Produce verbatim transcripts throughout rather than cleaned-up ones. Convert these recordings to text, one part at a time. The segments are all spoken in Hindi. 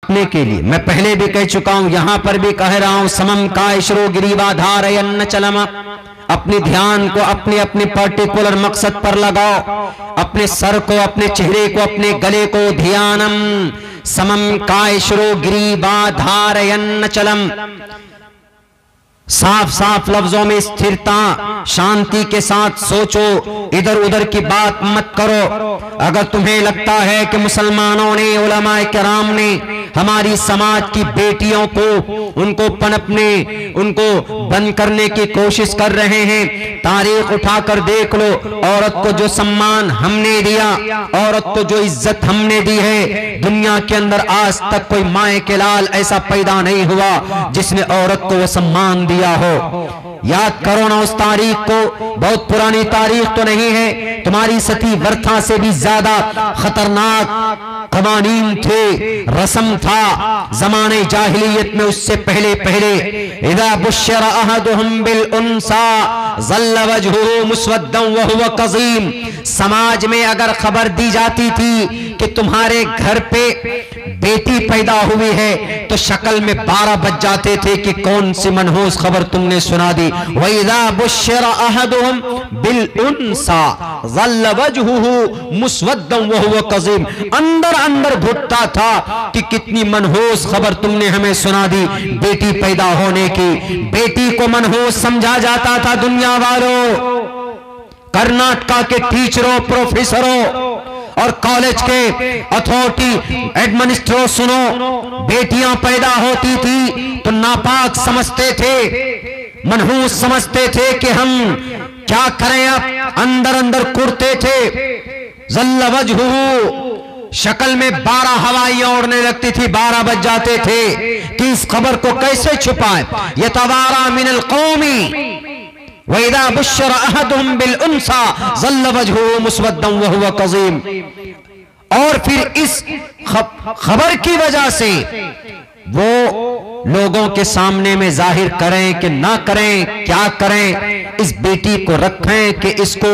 अपने के लिए। मैं पहले भी कह चुका हूं, यहां पर भी कह रहा हूं, समम का इशरो गिरीवा धारयन्न चलम। अपने ध्यान को अपने अपने पर्टिकुलर मकसद पर लगाओ, अपने सर को, अपने चेहरे को, अपने गले को। ध्यानम समम कायशरो गिरीवा धारयन्न चलम। साफ साफ लफ्जों में स्थिरता, शांति के साथ सोचो, इधर उधर की बात मत करो। अगर तुम्हें लगता है कि मुसलमानों ने, उलमाए किराम ने हमारी समाज की बेटियों को, उनको पनपने, उनको बंद करने की कोशिश कर रहे हैं, तारीख उठाकर देख लो। औरत को जो सम्मान हमने दिया, औरत को जो इज्जत हमने दी है, दुनिया के अंदर आज तक कोई माए के लाल ऐसा पैदा नहीं हुआ जिसने औरत को वो सम्मान दिया हो। याद करो ना उस तारीख को, बहुत पुरानी तारीख तो नहीं है, तुम्हारी सती वर्था से भी ज्यादा खतरनाक कवानीन थे, रस्म था जमाने जाहिलियत में। उससे पहले पहले इदा बुश्शिरा अहदुहुम बिल उनसा ज़ल्ल वजहुहु मुस्वद्दन व हुवा कज़ीम। समाज में अगर खबर दी जाती थी कि तुम्हारे घर पे बेटी पैदा हुई है, तो शक्ल में बारह बज जाते थे कि कौन सी मनहूस खबर तुमने सुना दी। वइज़ा बुश्शिरा अहदुहुम बिल उनसा ज़ल्ल वजहुहु मुस्वद्दन व हुवा कज़ीम। अंदर अंदर घुटता था कि कितनी मनहूस खबर तुमने हमें सुना दी बेटी पैदा होने की। बेटी को मनहूस समझा जाता था दुनिया वालों। कर्नाटका के टीचरों, प्रोफेसरों और कॉलेज के अथॉरिटी एडमिनिस्ट्रेटर सुनो, बेटियां पैदा होती थी तो नापाक समझते थे, मनहूस समझते थे कि हम क्या करें। अब अंदर अंदर कुड़ते थे। ज़ल्ल वजहुहु, शक्ल में बारह हवाइयां उड़ने लगती थी, बारह बज जाते थे कि इस खबर को कैसे छुपाए। यतवारा मिनल कौमी वइज़ा बुश्शिरा अहदुहुम बिल उनसा ज़ल्ल वजहुहु मुस्वद्दन व हुवा कज़ीम। और फिर इस खबर की वजह से वो लोगों के सामने में जाहिर करें कि ना करें, क्या करें, इस बेटी को रखें कि इसको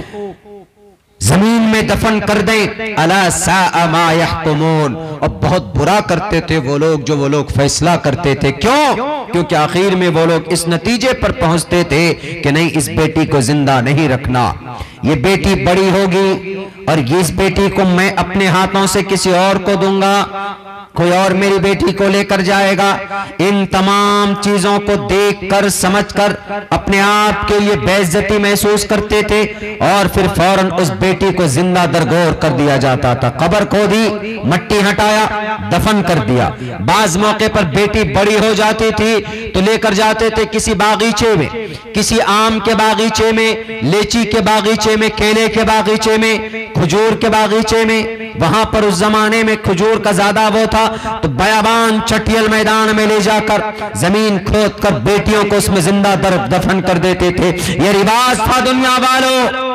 जमीन में दफन कर दें। अला साअ मा यहकुमून। और बहुत बुरा करते थे वो लोग जो वो लोग फैसला करते थे। क्यों? क्योंकि आखिर में वो लोग इस नतीजे पर पहुंचते थे कि नहीं, इस बेटी को जिंदा नहीं रखना, ये बेटी बड़ी होगी और इस बेटी को मैं अपने हाथों से किसी और को दूंगा, कोई और मेरी बेटी को लेकर जाएगा। इन तमाम चीजों को देखकर, समझकर अपने आप के लिए बेइज्जती महसूस करते थे और फिर फौरन उस बेटी को जिंदा दरगोर कर दिया जाता था। कब्र खोदी, मट्टी हटाया, दफन कर दिया। बाज मौके पर बेटी बड़ी हो जाती थी तो लेकर जाते थे किसी बागीचे में, किसी आम के बागीचे में, लीची के बागीचे में, केले के बागीचे में, खजूर के बागीचे में। वहां पर उस जमाने में खजूर का ज्यादा वो था, तो बयाबान चटियल मैदान में ले जाकर जमीन खोद कर बेटियों को उसमें जिंदा दफन कर देते थे। यह रिवाज था दुनिया वालों।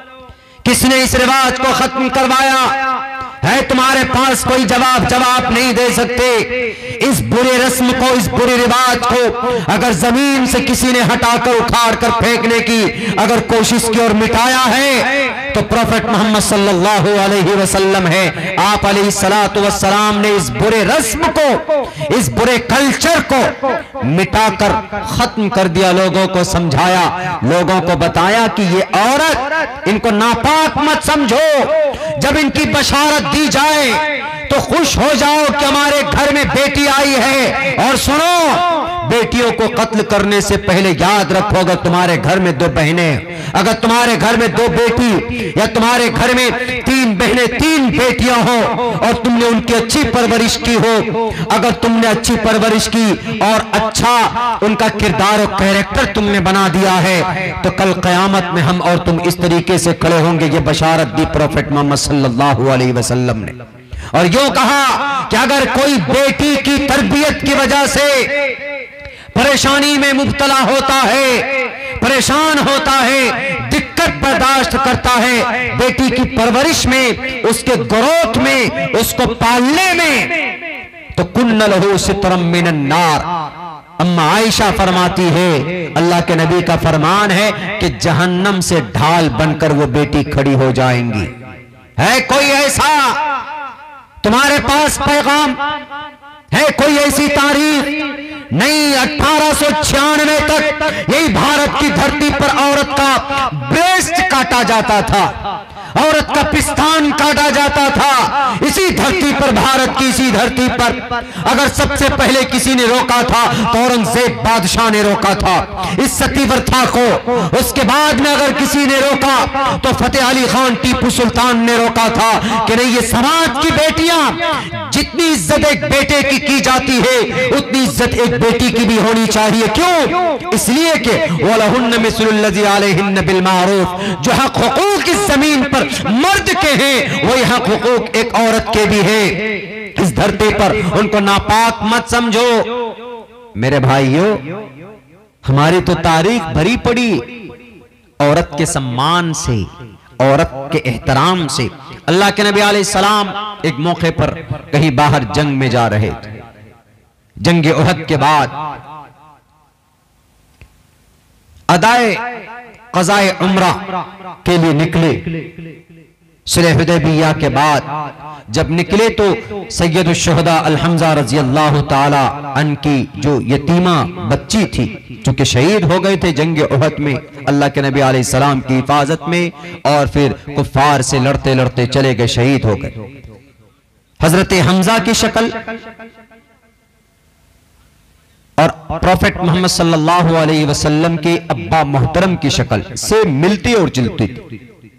किसने इस रिवाज को खत्म करवाया है? तुम्हारे पास कोई जवाब जवाब नहीं दे सकते। इस बुरे रस्म को, इस बुरे रिवाज को अगर जमीन से किसी ने हटाकर, उखाड़ कर फेंकने की अगर कोशिश की और मिटाया है तो प्रोफेट मोहम्मद सल्लल्लाहु अलैहि वसल्लम है। आप अलैहिस्सलातु वस्सलाम ने इस बुरे रस्म को, इस बुरे कल्चर को मिटाकर खत्म कर दिया। लोगों को समझाया, लोगों को बताया कि ये औरत, इनको नापाक मत समझो। जब इनकी बशारत दी जाए तो खुश हो जाओ कि हमारे घर में बेटी आई है। और सुनो, बेटियों को कत्ल करने से पहले याद रखो, अगर तुम्हारे घर में दो बहनें, अगर तुम्हारे घर में दो बेटी या तुम्हारे घर में तीन बहनें, तीन बेटियां हो और तुमने उनकी अच्छी परवरिश की हो, अगर तुमने अच्छी परवरिश की और अच्छा उनका किरदार और कैरेक्टर तुमने बना दिया है, तो कल क़यामत में हम और तुम इस तरीके से खड़े होंगे। ये बशारत दी प्रोफेट मोहम्मद सल्लल्लाहु अलैहि वसल्लम ने। और यूं कहा कि अगर कोई बेटी की तरबियत की वजह से परेशानी में मुब्तला होता है, परेशान होता है, दिक्कत बर्दाश्त करता है, बेटी की परवरिश में, उसके ग्रोथ में, उसको पालने में, तो कुन्न लहू सित्रम मिनन नार। अम्मा आयशा फरमाती है, अल्लाह के नबी का फरमान है कि जहन्नम से ढाल बनकर वो बेटी खड़ी हो जाएंगी। है कोई ऐसा तुम्हारे पास पैगाम कोई ऐसी तारीख नहीं। अठारह सौ छियानवे तक यही भारत की धरती पर औरत का ब्रेस्ट काटा जाता था, औरत का पिस्तान काटा जाता था। इसी धरती पर, भारत की इसी धरती पर अगर सबसे पहले किसी ने रोका था तो औरंगजेब बादशाह ने रोका था इस सतीव्रता को। उसके बाद में अगर किसी ने रोका तो फतेह अली खान टीपू सुल्तान ने रोका था कि नहीं, ये समाज की बेटियां, जितनी इज्जत एक बेटे की की जाती है उतनी इज्जत एक बेटी की भी होनी चाहिए। क्यों? इसलिए कि वलहुन्न मिस्लुल्लज़ी अलैहिन्न बिल मारूफ, जो हक हुकूक इस जमीन पर मर्द के हैं वही हक हुकूक एक औरत के भी है इस धरती पर। उनको नापाक मत समझो मेरे भाइयों। हमारी तो तारीख भरी पड़ी औरत के सम्मान से, औरत के एहतराम से। अल्लाह के नबी अलैहिस्सलाम एक मौके पर कहीं बाहर जंग में जा रहे थे। जंग उहद के बाद अदाए क़ज़ाए उम्रा के लिए निकले। सुलह हुदैबिया के बाद जब निकले तो सैयदुश शुहदा अल हम्जा रज़ी अल्लाह ताला अन की जो यतीमा बच्ची थी, चूंकि शहीद हो गए थे जंग उहद में अल्लाह के नबी अलैहिस्सलाम की हिफाजत में, और फिर कुफ्फार से लड़ते लड़ते चले गए, शहीद हो गए। हजरत हमजा की शक्ल और प्रॉफेट मोहम्मद सल्लल्लाहु अलैहि वसल्लम के अब्बा मोहतरम की शक्ल से मिलती और जुलती थी।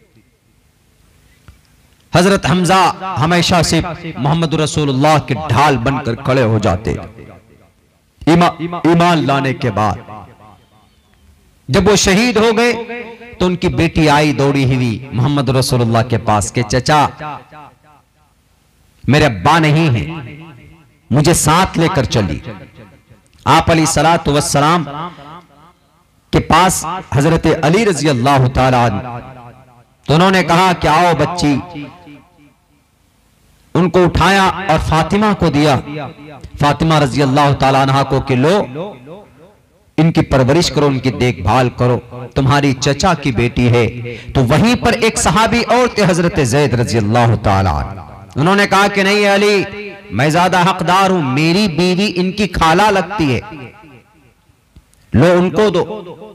हजरत हमजा हमेशा से मोहम्मद रसूलुल्लाह के ढाल बनकर खड़े हो जाते। ईमा, ईमान लाने के बाद जब वो शहीद हो गए तो उनकी बेटी आई दौड़ी हुई मोहम्मद रसूलुल्लाह के पास के चचा मेरे अब्बा नहीं है, मुझे साथ लेकर चली। आप अली सलात वस्सलाम के पास हजरत अली रजी अल्लाह ताला तो उन्होंने कहा कि आओ बच्ची, उनको उठाया और फातिमा को दिया। फातिमा रजी अल्लाह ताला अन्हा को कि लो इनकी परवरिश करो, इनकी देखभाल करो, तुम्हारी चचा की बेटी है। तो वहीं पर एक सहाबी और थे हजरत ज़ैद रजी अल्लाह ताला, उन्होंने कहा कि नहीं अली, मैं ज्यादा हकदार हूं, मेरी बीवी इनकी खाला लगती है, लो उनको दो।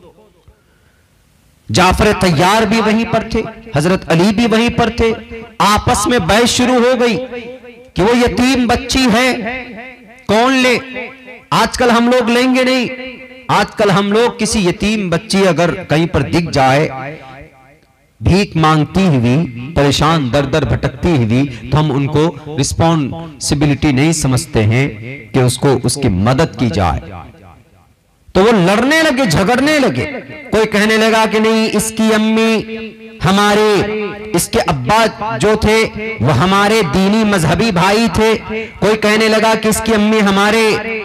जाफर तैयार भी वहीं पर थे, हजरत अली भी वहीं पर थे। आपस में बहस शुरू हो गई कि वो यतीम बच्ची है, कौन ले। आजकल हम लोग लेंगे नहीं, आजकल हम लोग किसी यतीम बच्ची अगर कहीं पर दिख जाए भीख मांगती हुई, परेशान दर दर भटकती हुई, तो हम उनको रिस्पॉन्सिबिलिटी नहीं समझते हैं कि उसको उसकी मदद की जाए। तो वो लड़ने लगे, झगड़ने लगे। कोई कहने लगा कि नहीं, इसकी अम्मी हमारे, इसके अब्बा जो थे वो हमारे दीनी मजहबी भाई थे। कोई कहने लगा कि इसकी अम्मी हमारे,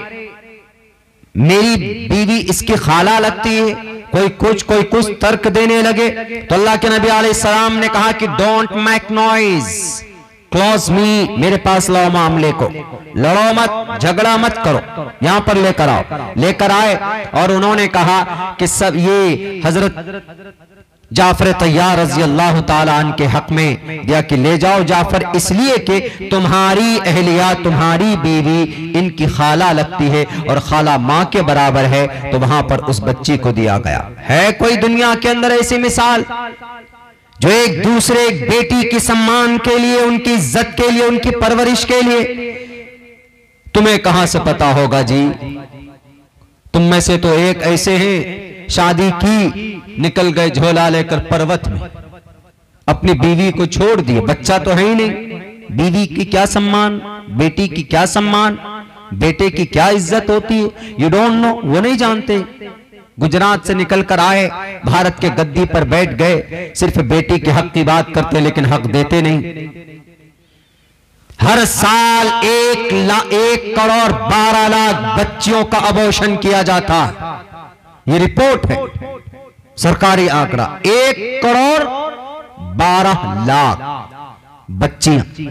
मेरी बीवी इसकी खाला लगती है। कोई कुछ कोई कुछ तर्क देने लगे। तो अल्लाह के नबी अलैहिस्सलाम ने कहा कि don't make noise, close me, मेरे पास लाओ मामले को, लड़ो मत, झगड़ा मत करो, यहां पर लेकर आओ। लेकर आए और उन्होंने कहा कि सब ये हजरत जाफर तैयार रजी अल्लाह ताला अन्हु के हक में दिया कि ले जाओ जाफर, इसलिए कि तुम्हारी अहलिया, तुम्हारी बीवी इनकी खाला लगती है और खाला माँ के बराबर है। तो वहां पर उस बच्ची को दिया गया। है कोई दुनिया के अंदर ऐसी मिसाल जो एक दूसरे एक बेटी की सम्मान के लिए, उनकी इज्जत के लिए, उनकी परवरिश के लिए? तुम्हें कहां से पता होगा जी? तुम में से तो एक ऐसे हैं शादी की, निकल गए झोला लेकर पर्वत में, अपनी बीवी को छोड़ दिए। बच्चा तो है ही नहीं, बीवी की क्या सम्मान, बेटी की क्या सम्मान, बेटे की क्या इज्जत होती है, यू डोंट नो, वो नहीं जानते। गुजरात से निकल कर आए, भारत के गद्दी पर बैठ गए, सिर्फ बेटी के हक की बात करते लेकिन हक देते नहीं। हर साल एक ला एक करोड़ बारह लाख बच्चियों का अबॉर्शन किया जाता, ये रिपोर्ट है, सरकारी आंकड़ा। एक करोड़ बारह लाख बच्चियां।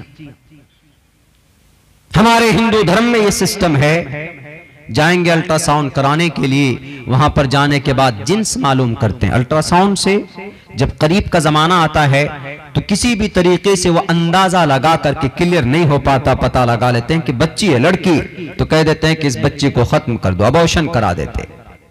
हमारे हिंदू धर्म में ये सिस्टम है, जाएंगे अल्ट्रासाउंड कराने के लिए, वहां पर जाने के बाद जिन्स मालूम करते हैं। अल्ट्रासाउंड से जब करीब का जमाना आता है तो किसी भी तरीके से वो अंदाजा लगा करके क्लियर नहीं हो पाता, पता लगा लेते हैं कि बच्ची है लड़की, तो कह देते हैं कि इस बच्ची को खत्म कर दो, अबॉर्शन करा देते।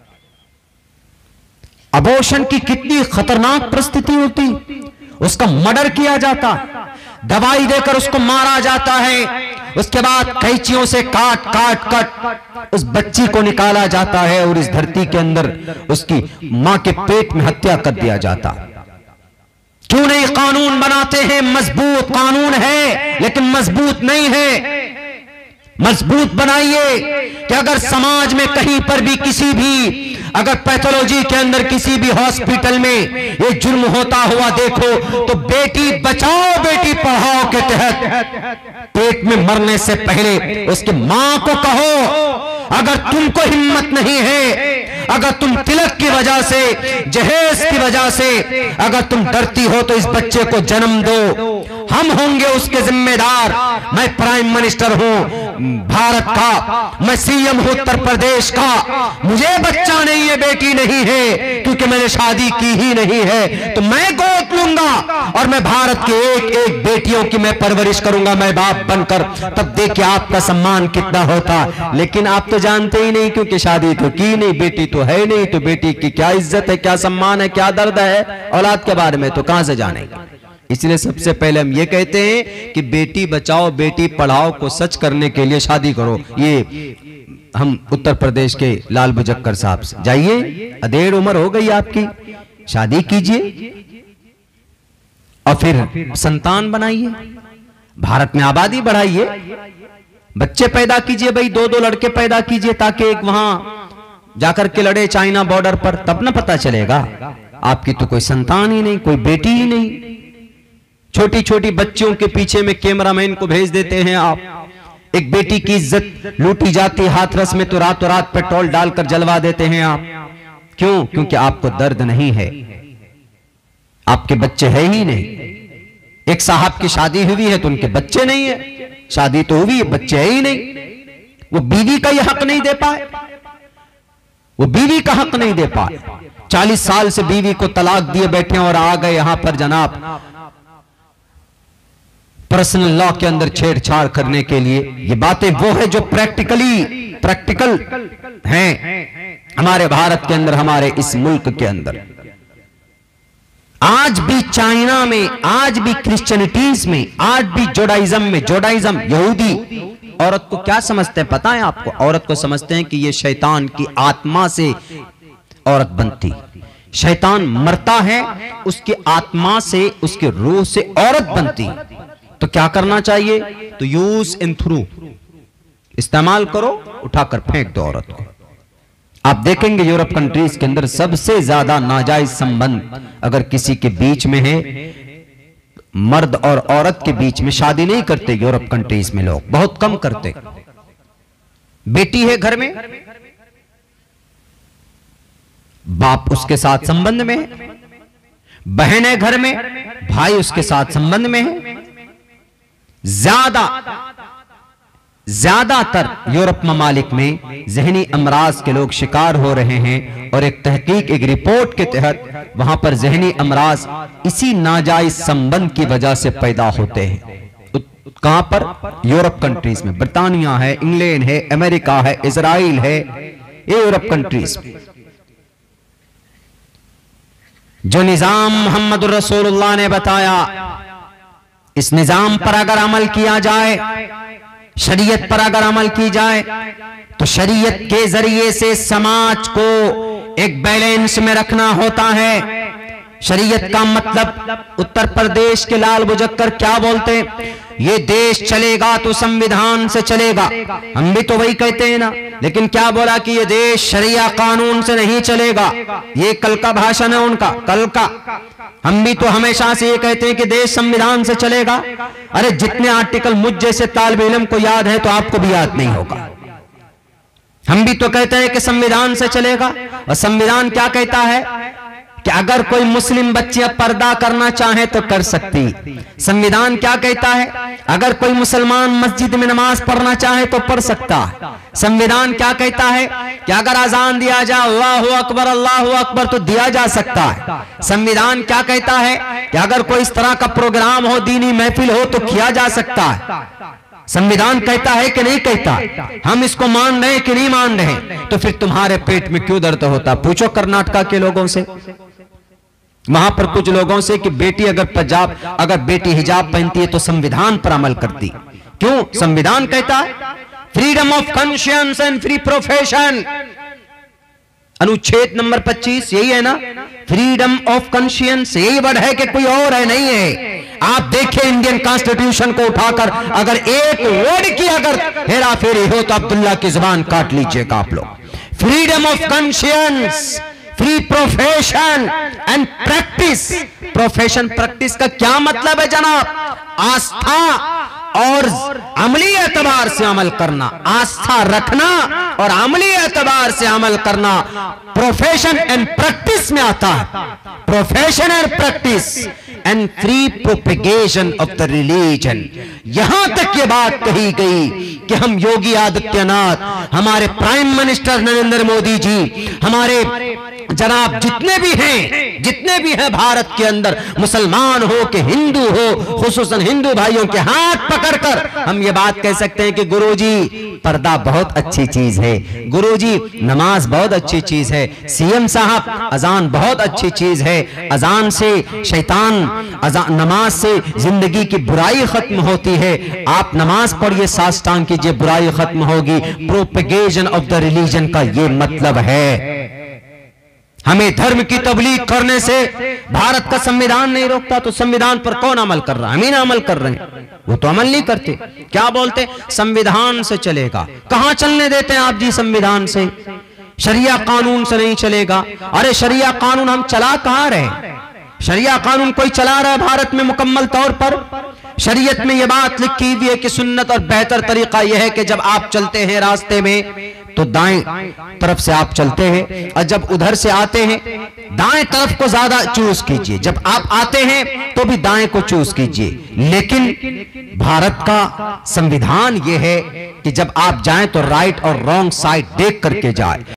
अबॉर्शन की कितनी खतरनाक परिस्थिति होती, उसका मर्डर किया जाता, दवाई देकर उसको मारा जाता है, उसके बाद कैंचियों से काट काट काट उस बच्ची को निकाला जाता है और इस धरती के अंदर उसकी मां के पेट में हत्या कर दिया जाता। क्यों नहीं कानून बनाते हैं? मजबूत कानून है लेकिन मजबूत नहीं है। मजबूत बनाइए कि अगर समाज में कहीं पर भी किसी भी अगर पैथोलॉजी के अंदर किसी भी हॉस्पिटल में ये जुर्म होता हुआ देखो तो बेटी बचाओ बेटी पढ़ाओ के तहत पेट में मरने से पहले उसके मां को कहो, अगर तुमको हिम्मत नहीं है, अगर तुम तिलक की वजह से, जहेज की वजह से अगर तुम डरती हो तो इस बच्चे को जन्म दो, हम होंगे उसके जिम्मेदार। मैं प्राइम मिनिस्टर हूं भारत का, मैं सीएम हूं उत्तर प्रदेश का, मुझे बच्चा नहीं है, बेटी नहीं है, क्योंकि मैंने शादी की ही नहीं है, तो मैं गोद लूंगा और मैं भारत के एक एक बेटियों की मैं परवरिश करूंगा मैं बाप बनकर, तब देखिए आपका सम्मान कितना होता। लेकिन आप तो जानते ही नहीं, क्योंकि शादी तो की नहीं, बेटी तो है नहीं, तो बेटी की क्या इज्जत है, क्या सम्मान है, क्या दर्द है, औलाद के बारे में तो कहां से जानेगा। इसलिए सबसे पहले हम ये कहते हैं कि बेटी बचाओ बेटी पढ़ाओ को सच करने के लिए शादी करो। ये हम उत्तर प्रदेश के लाल बुजक्कर साहब से, जाइए अधेड़ उम्र हो गई आपकी, शादी कीजिए और फिर संतान बनाइए, भारत में आबादी बढ़ाइए, बच्चे पैदा कीजिए, भाई दो दो लड़के पैदा कीजिए ताकि एक वहां जाकर के लड़े चाइना बॉर्डर पर, तब ना पता चलेगा आपकी तो कोई संतान ही नहीं, कोई बेटी ही नहीं। छोटी छोटी बच्चियों के पीछे में कैमरामैन को भेज देते हैं आप, एक बेटी की इज्जत लूटी जाती हाथरस में तो रातों रात पेट्रोल डालकर जलवा देते हैं आप। क्यों? क्योंकि आपको दर्द नहीं है, आपके बच्चे है ही नहीं। एक साहब की शादी हुई है तो उनके बच्चे नहीं है, शादी तो हुई है बच्चे है ही नहीं, वो बीवी का ये हक नहीं दे पाए, वो बीवी का हक नहीं दे पाए। चालीस साल से बीवी को तलाक दिए बैठे और आ गए यहां पर जनाब पर्सनल लॉ के अंदर छेड़छाड़ करने के लिए। ये बातें वो है जो प्रैक्टिकली प्रैक्टिकल हैं हमारे भारत के अंदर, हमारे इस मुल्क के अंदर। आज भी चाइना में, आज भी क्रिश्चियनिटीज में, आज भी जोडाइज्म में, जोडाइज्म यहूदी औरत को क्या समझते हैं पता है आपको? औरत को समझते हैं कि ये शैतान की आत्मा से औरत बनती, शैतान मरता है उसकी आत्मा से, उसके रूह से औरत बनती। तो क्या करना चाहिए? तो यूज एंड थ्रू, इस्तेमाल करो, उठाकर फेंक दो औरत को। आप देखेंगे यूरोप कंट्रीज के अंदर सबसे ज्यादा नाजायज संबंध अगर किसी के बीच में है, मर्द और औरत के बीच में शादी नहीं करते यूरोप कंट्रीज में, लोग बहुत कम करते। बेटी है घर में, बाप उसके साथ संबंध में है, बहन है घर में, भाई उसके साथ संबंध में है। ज्यादा ज्यादातर यूरोप ममालिक में जहनी अमराज के लोग शिकार हो रहे हैं और एक तहकीक, एक रिपोर्ट के तहत वहां पर जहनी अमराज इसी नाजायज संबंध की वजह से पैदा होते हैं। कहां पर? यूरोप कंट्रीज में, ब्रिटानिया है, इंग्लैंड है, अमेरिका है, इजराइल है, ये यूरोप कंट्रीज में। जो निजाम मोहम्मद रसूलुल्लाह ने बताया, इस निजाम पर अगर अमल किया जाए, शरीयत पर अगर अमल की जाए, तो शरीयत के जरिए से समाज को एक बैलेंस में रखना होता है। शरीयत का मतलब उत्तर प्रदेश के लाल बुजक्कर क्या बोलते हैं? ये देश चलेगा तो संविधान से चलेगा, हम भी तो वही कहते हैं ना, लेकिन क्या बोला कि ये देश शरिया कानून से नहीं चलेगा। ये कल का भाषण है उनका, कल का। हम भी तो हमेशा से ये कहते हैं कि देश संविधान से चलेगा। अरे जितने आर्टिकल मुझ जैसे तालिब इल्म को याद है तो आपको भी याद नहीं होगा। हम भी तो कहते हैं कि संविधान से चलेगा, और संविधान क्या कहता है कि अगर कोई मुस्लिम बच्चियां पर्दा करना चाहे तो कर सकती। संविधान क्या कहता है? अगर कोई मुसलमान मस्जिद में नमाज पढ़ना चाहे तो पढ़ सकता है। संविधान क्या कहता है कि अगर अजान दिया जाए अल्लाहु अकबर अल्लाहु अकबर तो दिया जा सकता है। संविधान क्या कहता है कि अगर कोई इस तरह का प्रोग्राम हो, दीनी महफिल हो तो किया जा सकता है। संविधान कहता है कि नहीं कहता? हम इसको मान रहे हैं कि नहीं मान रहे? तो फिर तुम्हारे पेट में क्यों दर्द होता? पूछो कर्नाटका के लोगों से, वहां पर कुछ लोगों से कि बेटी अगर पंजाब अगर बेटी हिजाब पहनती है तो संविधान पर अमल करती। क्यों? संविधान कहता है freedom of conscience and free profession, अनुच्छेद नंबर पच्चीस यही है ना, फ्रीडम ऑफ कॉन्शियंस, यही वर्ड है कि कोई और है? नहीं है। आप देखिए इंडियन कॉन्स्टिट्यूशन को उठाकर अगर एक वर्ड की अगर हेरा फेरी हो तो अब्दुल्ला की जुबान काट लीजिएगा आप लोग। Freedom of conscience, free profession and practice. Profession practice का क्या मतलब है जनाब? आस्था और अमली एतबार से अमल करना, आस्था रखना और अमली एतबार से अमल करना प्रोफेशन एंड प्रैक्टिस में आता है। Profession and practice and free propagation of the religion. यहां तक ये बात कही गई कि हम योगी आदित्यनाथ, हमारे प्राइम मिनिस्टर नरेंद्र मोदी जी, हमारे जनाब जितने भी हैं जितने भी हैं भारत के अंदर, मुसलमान हो कि हिंदू हो, खुसूसन हिंदू भाइयों के हाथ पकड़कर हम ये बात कह सकते हैं कि गुरुजी पर्दा बहुत अच्छी चीज है, गुरुजी नमाज बहुत अच्छी चीज है, सीएम साहब अजान बहुत अच्छी चीज है, अजान से शैतान, अजान नमाज से जिंदगी की बुराई खत्म होती है, आप नमाज पढ़िए, साष्टांग कीजिए, बुराई खत्म होगी। प्रोपेगेशन ऑफ द रिलीजन का ये मतलब है। हमें धर्म की तबलीग करने से भारत का संविधान नहीं रोकता, तो संविधान पर कौन अमल कर रहा है? हम ही ना अमल कर रहे हैं, वो तो अमल नहीं करते। क्या बोलते? संविधान से चलेगा। कहां चलने देते हैं आप जी संविधान से? शरिया कानून से नहीं चलेगा। अरे शरिया कानून हम चला कहां रहे? शरिया कानून कोई चला रहा है भारत में मुकम्मल तौर पर? शरीयत में यह बात लिखी हुई है कि सुन्नत और बेहतर तरीका यह है कि जब आप चलते हैं रास्ते में तो दाएं तरफ से आप चलते हैं, और जब उधर से आते हैं दाएं तरफ को ज्यादा चूज कीजिए, जब आप आते हैं तो भी दाएं को चूज कीजिए। लेकिन भारत का संविधान यह है कि जब आप जाएं तो राइट और रॉन्ग साइड देख करके जाए।